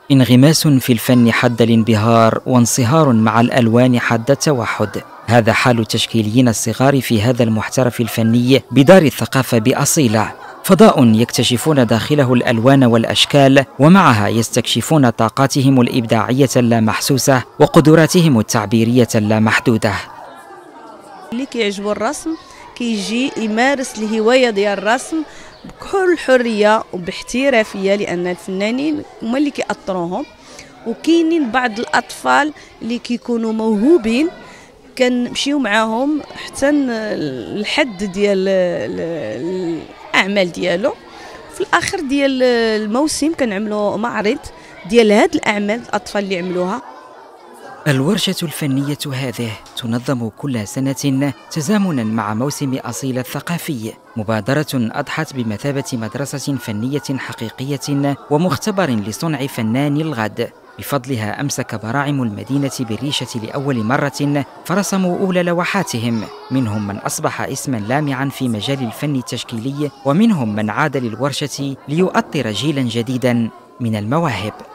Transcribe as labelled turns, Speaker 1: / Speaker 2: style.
Speaker 1: انغماس في الفن حد الانبهار وانصهار مع الألوان حد التوحد، هذا حال التشكيليين الصغار في هذا المحترف الفني بدار الثقافة بأصيلة. فضاء يكتشفون داخله الألوان والأشكال، ومعها يستكشفون طاقاتهم الإبداعية اللامحسوسة وقدراتهم التعبيرية اللامحدودة.
Speaker 2: اللي كيعجبو الرسم كيجي يمارس الهواية ديال الرسم بكل حرية وباحترافية، لأن الفنانين هما اللي كيأطروهم. وكاينين بعض الأطفال اللي كيكونوا موهوبين كنمشيو معاهم حتى الحد ديال الأعمال ديالو. في الآخر ديال الموسم كنعملوا معرض ديال هاد الأعمال الأطفال اللي عملوها.
Speaker 1: الورشة الفنية هذه تنظم كل سنة تزامنا مع موسم أصيل الثقافي، مبادرة أضحت بمثابة مدرسة فنية حقيقية ومختبر لصنع فنان الغد. بفضلها أمسك براعم المدينة بالريشة لأول مرة فرسموا أولى لوحاتهم، منهم من أصبح اسما لامعا في مجال الفن التشكيلي، ومنهم من عاد للورشة ليؤطر جيلا جديدا من المواهب.